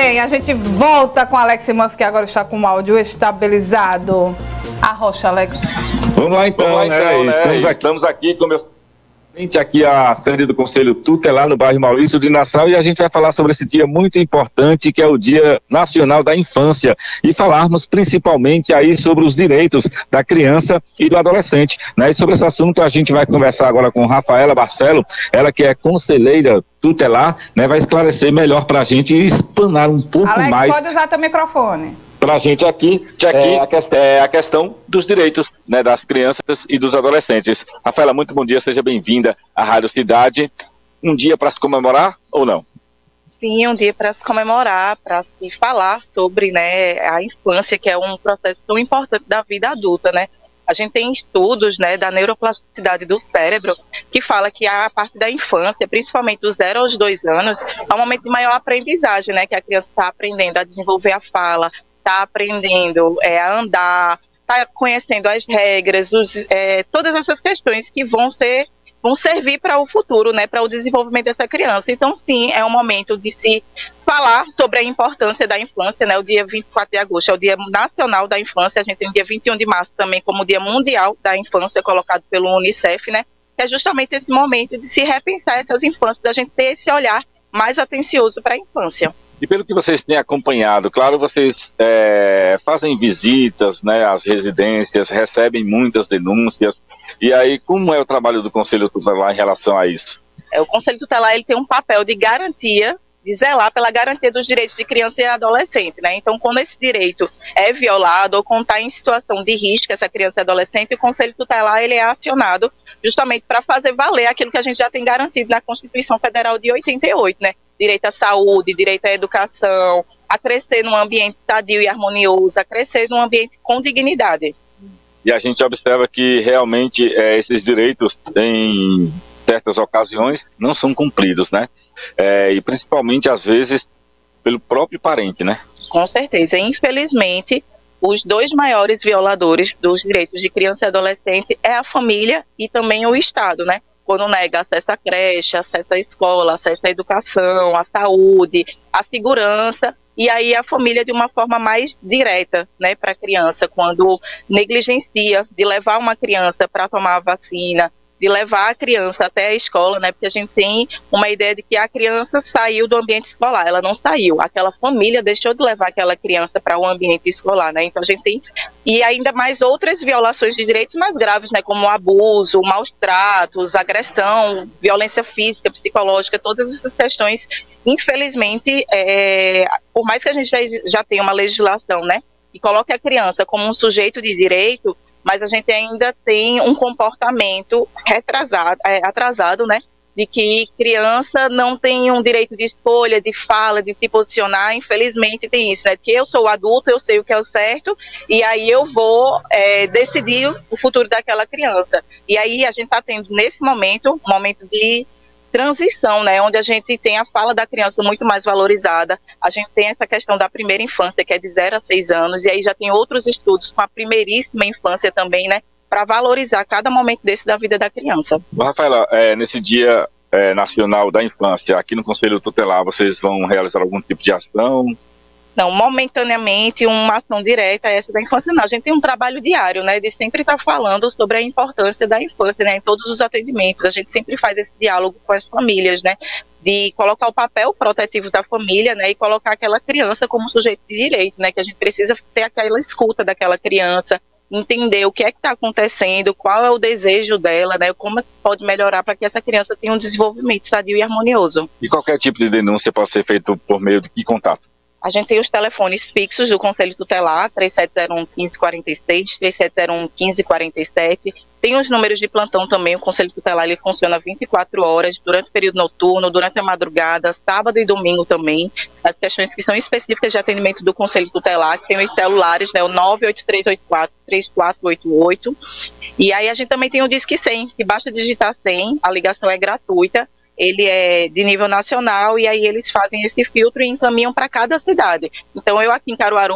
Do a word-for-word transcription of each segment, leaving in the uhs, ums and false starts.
bem, a gente volta com Alex Manff, que agora está com o áudio estabilizado. Arrocha, Alex. Vamos lá então, Vamos lá, então né? Estamos, né? Aqui. Estamos aqui com meu... aqui a sede do Conselho Tutelar no bairro Maurício de Nassau, e a gente vai falar sobre esse dia muito importante, que é o Dia Nacional da Infância, e falarmos principalmente aí sobre os direitos da criança e do adolescente, né? E sobre esse assunto a gente vai conversar agora com Rafaela Barcelo, ela que é conselheira tutelar, né? Vai esclarecer melhor para a gente e explanar um pouco Alex, mais. Alex, pode usar teu microfone. Para a gente aqui, aqui é, a questão, é a questão dos direitos, né, das crianças e dos adolescentes. Rafaela, muito bom dia, seja bem-vinda à Rádio Cidade. Um dia para se comemorar ou não? Sim, um dia para se comemorar, para se falar sobre, né, a infância, que é um processo tão importante da vida adulta, né? A gente tem estudos, né, da neuroplasticidade do cérebro que fala que a parte da infância, principalmente dos zero aos dois anos, é um momento de maior aprendizagem, né, que a criança está aprendendo a desenvolver a fala, está aprendendo é, a andar, está conhecendo as regras, os, é, todas essas questões que vão ser, vão servir para o futuro, né, para o desenvolvimento dessa criança. Então, sim, é um momento de se falar sobre a importância da infância, né? O dia vinte e quatro de agosto é o Dia Nacional da Infância, a gente tem o dia vinte e um de março também como o Dia Mundial da Infância, colocado pelo Unicef, né? Que é justamente esse momento de se repensar essas infâncias, da gente ter esse olhar mais atencioso para a infância. E pelo que vocês têm acompanhado, claro, vocês é, fazem visitas, né, às residências, recebem muitas denúncias, e aí como é o trabalho do Conselho Tutelar em relação a isso? É, o Conselho Tutelar ele tem um papel de garantia, de zelar pela garantia dos direitos de criança e adolescente, né? Então, quando esse direito é violado ou quando está em situação de risco, essa criança e adolescente, o Conselho Tutelar ele é acionado justamente para fazer valer aquilo que a gente já tem garantido na Constituição Federal de oitenta e oito, né? Direito à saúde, direito à educação, a crescer num ambiente sadio e harmonioso, a crescer num ambiente com dignidade. E a gente observa que realmente é, esses direitos em certas ocasiões não são cumpridos, né? É, e principalmente às vezes pelo próprio parente, né? Com certeza. Infelizmente, os dois maiores violadores dos direitos de criança e adolescente é a família e também o Estado, né? Quando nega acesso à creche, acesso à escola, acesso à educação, à saúde, à segurança, e aí a família de uma forma mais direta, né, para a criança, quando negligencia de levar uma criança para tomar a vacina, de levar a criança até a escola, né, porque a gente tem uma ideia de que a criança saiu do ambiente escolar, ela não saiu, aquela família deixou de levar aquela criança para o ambiente escolar, né, então a gente tem, e ainda mais outras violações de direitos mais graves, né, como o abuso, maus tratos, agressão, violência física, psicológica, todas essas questões, infelizmente, é, por mais que a gente já, já tenha uma legislação, né, e coloque a criança como um sujeito de direito, mas a gente ainda tem um comportamento retrasado, é, atrasado, né? De que criança não tem um direito de escolha, de fala, de se posicionar. Infelizmente tem isso, né? Que eu sou adulto, eu sei o que é o certo, e aí eu vou é, decidir o futuro daquela criança. E aí a gente está tendo, nesse momento, um momento de transição, né, onde a gente tem a fala da criança muito mais valorizada, a gente tem essa questão da primeira infância, que é de zero a seis anos, e aí já tem outros estudos com a primeiríssima infância também, né, para valorizar cada momento desse da vida da criança. Rafaela, é, nesse dia é, nacional da infância, aqui no Conselho Tutelar, vocês vão realizar algum tipo de ação? Não, momentaneamente, uma ação direta essa da infância, não. A gente tem um trabalho diário, né, de sempre estar falando sobre a importância da infância, né, em todos os atendimentos. A gente sempre faz esse diálogo com as famílias, né, de colocar o papel protetivo da família, né, e colocar aquela criança como sujeito de direito, né, que a gente precisa ter aquela escuta daquela criança, entender o que é que está acontecendo, qual é o desejo dela, né, como é que pode melhorar para que essa criança tenha um desenvolvimento sadio e harmonioso. E qualquer tipo de denúncia pode ser feito por meio de que contato? A gente tem os telefones fixos do Conselho Tutelar, três sete zero um, um cinco quatro seis, três sete zero um, um cinco quatro sete. Tem os números de plantão também, o Conselho Tutelar ele funciona vinte e quatro horas, durante o período noturno, durante a madrugada, sábado e domingo também. As questões que são específicas de atendimento do Conselho Tutelar, que tem os celulares, né, o nove oito três oito quatro, três quatro oito oito. E aí a gente também tem o Disque cem, que basta digitar cem, a ligação é gratuita. Ele é de nível nacional e aí eles fazem esse filtro e encaminham para cada cidade. Então eu aqui em Caruaru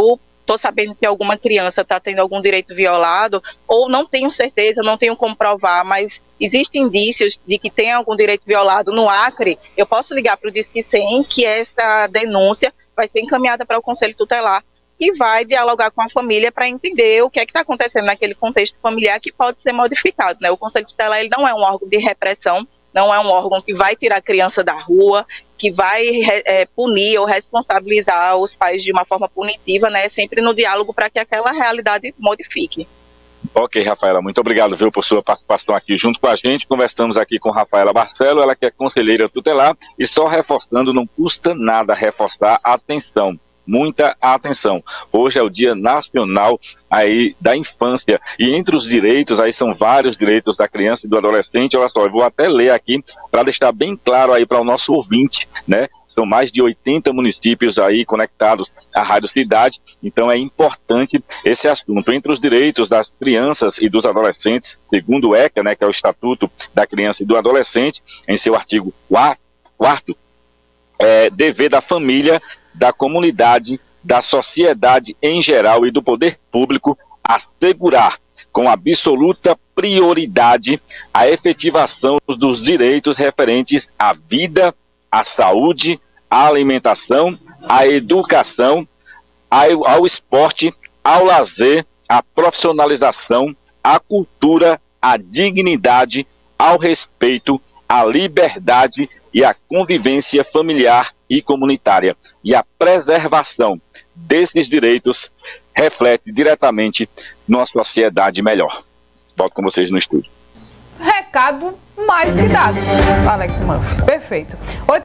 estou sabendo que alguma criança está tendo algum direito violado, ou não tenho certeza, não tenho como provar, mas existem indícios de que tem algum direito violado no Acre, eu posso ligar para o Disque cem, que essa denúncia vai ser encaminhada para o Conselho Tutelar, e vai dialogar com a família para entender o que é que está acontecendo naquele contexto familiar que pode ser modificado, né? O Conselho Tutelar, ele não é um órgão de repressão, não é um órgão que vai tirar a criança da rua, que vai é, punir ou responsabilizar os pais de uma forma punitiva, né? Sempre no diálogo para que aquela realidade modifique. Ok, Rafaela, muito obrigado, viu, por sua participação aqui junto com a gente. Conversamos aqui com Rafaela Barcelo, ela que é conselheira tutelar, e só reforçando, não custa nada reforçar a atenção. Muita atenção. Hoje é o Dia Nacional aí da Infância, e entre os direitos, aí são vários direitos da criança e do adolescente. Olha só, eu vou até ler aqui para deixar bem claro aí para o nosso ouvinte, né? São mais de oitenta municípios aí conectados à Rádio Cidade, então é importante esse assunto. Entre os direitos das crianças e dos adolescentes, segundo o ECA, né, que é o Estatuto da Criança e do Adolescente, em seu artigo quarto, é dever da família, da comunidade, da sociedade em geral e do poder público assegurar com absoluta prioridade a efetivação dos direitos referentes à vida, à saúde, à alimentação, à educação, ao, ao esporte, ao lazer, à profissionalização, à cultura, à dignidade, ao respeito, à liberdade e à convivência familiar e comunitária. E a preservação desses direitos reflete diretamente numa sociedade melhor. Volto com vocês no estúdio. Recado mais que dado, Alex Manfre. Perfeito.